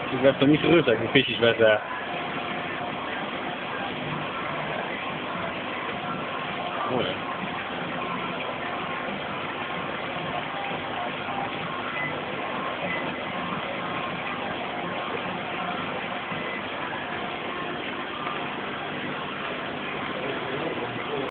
Ik werd toch niet gerust dat ik die visjes werd